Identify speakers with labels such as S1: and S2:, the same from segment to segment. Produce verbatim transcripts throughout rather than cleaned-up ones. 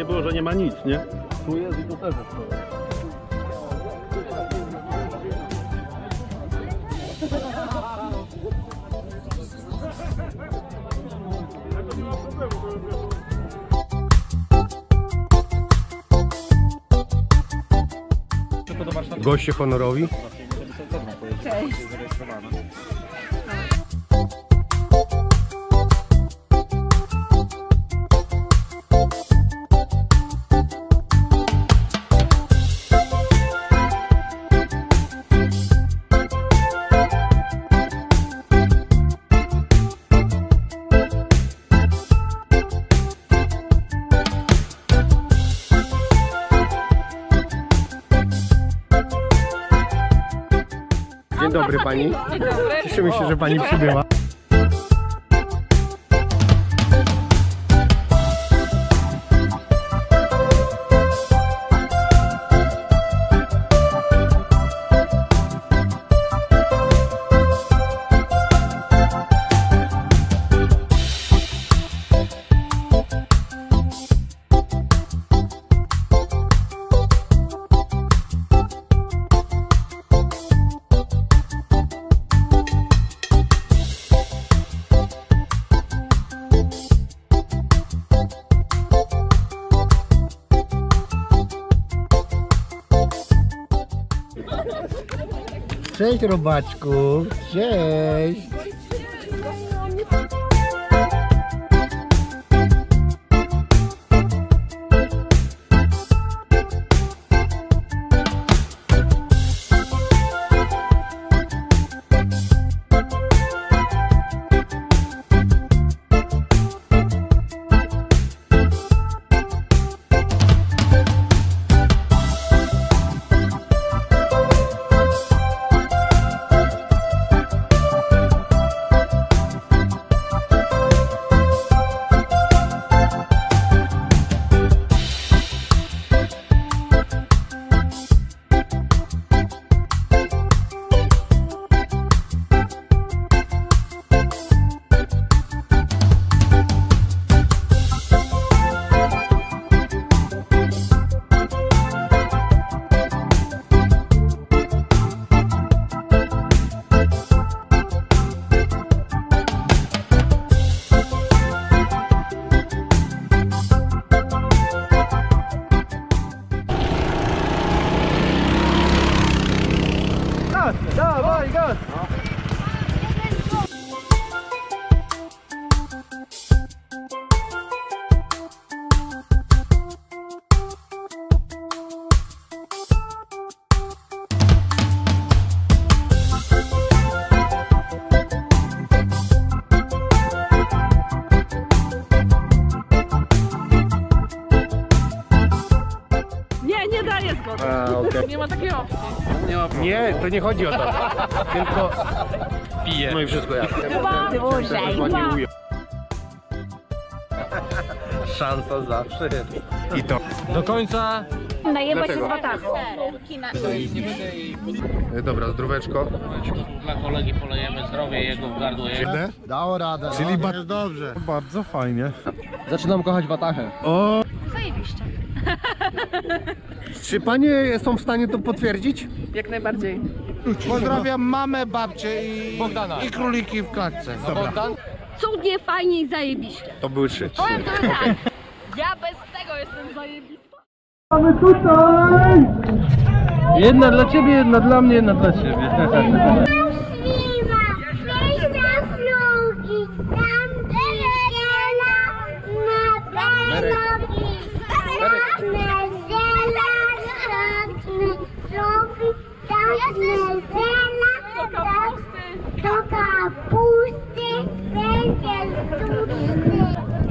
S1: nie było, że nie ma nic, nie?
S2: Tu jest i tu też jest.
S3: Goście honorowi.
S4: Cześć.
S3: Dzień dobry pani.
S4: Dzień dobry.
S3: Cieszymy się, że pani przybyła. Cześć robaczku, cześć!
S2: Dawaj, gaz!
S4: Nie, nie daję zgody.
S3: A, okay.
S4: Nie ma takiej opcji.
S2: Nie ma
S3: Nie, to nie chodzi o to. Tylko piję. No i wszystko jasne.
S4: Dłużej, dwa.
S3: Szansa zawsze jest. I to. Do końca.
S4: Najeba się z
S3: Dlaczego?
S4: watachu.
S3: Dobra, zdróweczko.
S5: Dla kolegi polejemy zdrowie jego w gardło jego.
S2: Dało radę,
S3: Czyli
S2: no,
S3: ba-
S2: jest dobrze.
S3: Bardzo fajnie.
S2: Zaczynam kochać watachę.
S3: O!
S4: Zajebiście.
S3: Czy panie są w stanie to potwierdzić?
S4: Jak najbardziej.
S2: Pozdrawiam mamę, babcię i, Bogdana. i króliki w klatce.
S3: Bogdan?
S4: Cudnie, fajnie i zajebiście.
S3: To były trzy.
S4: Powiem to tak. Ja bez tego jestem zajebista.
S2: Mamy tutaj!
S5: Jedna dla ciebie, jedna dla mnie, jedna dla ciebie.
S6: Do kapusty będzie sztuczny.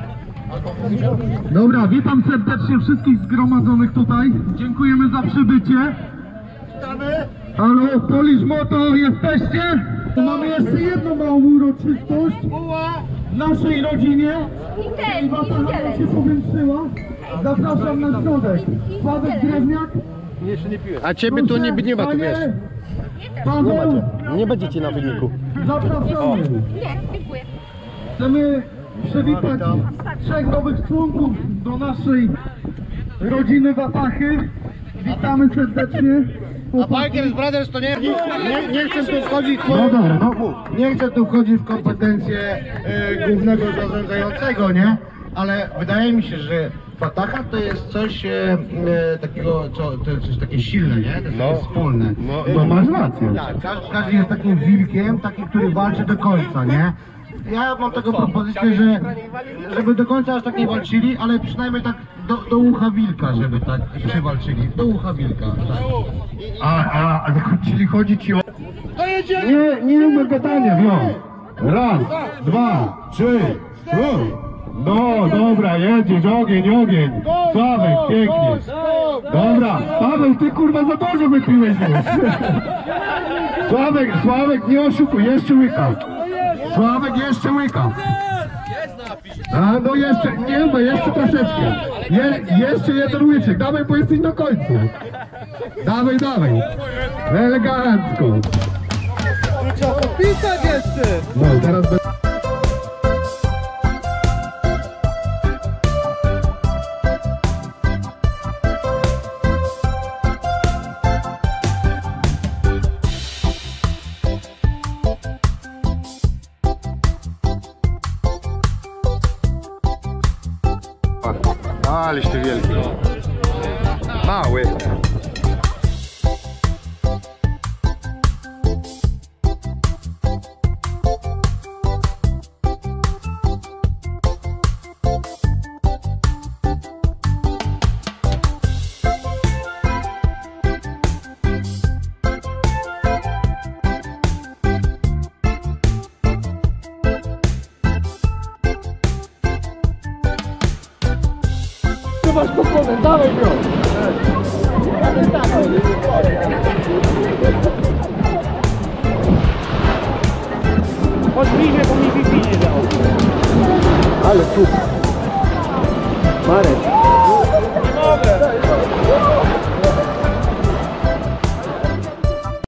S2: Dobra, witam serdecznie wszystkich zgromadzonych tutaj. Dziękujemy za przybycie. Witamy. Halo, Polish Motor, jesteście? Mamy jeszcze jedną małą uroczystość w naszej rodzinie.
S4: I ten, i
S2: Watacha
S4: widelec.
S2: się powiększyła. Zapraszam na środek. Sławek Drewniak.
S3: A ciebie tu nie, nie ma tu, wiesz.
S2: Paweł,
S3: Nie będziecie na wyniku.
S2: zapraszamy.
S4: Nie, dziękuję.
S2: Chcemy przywitać trzech nowych członków do naszej rodziny Watachy. Witamy serdecznie.
S3: A Bikers Brothers to nie... Nie, nie chcę tu wchodzić...
S2: No dobra, no mów. Nie chcę tu wchodzić w kompetencje e, głównego zarządzającego, nie? Ale wydaje mi się, że Wataha to jest coś e, e, takiego, co, to jest coś takie silne, nie? To jest
S3: No.
S2: takie wspólne.
S3: No.
S2: No masz rację. Tak, każdy, każdy jest takim wilkiem, taki, który walczy do końca, nie? Ja mam taką propozycję, że żeby do końca aż tak nie walczyli, ale przynajmniej tak do, do ucha wilka, żeby tak przywalczyli. Do ucha wilka. Tak. A, a, a czyli chodzi ci o... Nie, nie lubię gadania, no. Raz, dwa, trzy, trzy. No, dobra, jedziesz, ogień, ogień. Sławek, pięknie. Dobra, Paweł, ty kurwa za dużo wypiłeś już. Sławek, Sławek, nie oszukuj, jeszcze łyka. Sławek, jeszcze łyka. A no jeszcze, nie no, jeszcze troszeczkę. Je, jeszcze jeden łyczek, dawaj, bo jesteś na końcu. Dawaj, dawaj. Elegancko.
S5: Trzeba popisać jeszcze!
S2: No, teraz bez...
S3: Aleś ty wielki. Mały.
S5: Masz komponent, dawaj bro! Chodź bliżej, bo mi Wi Fi nie dał. Ale super! Marek!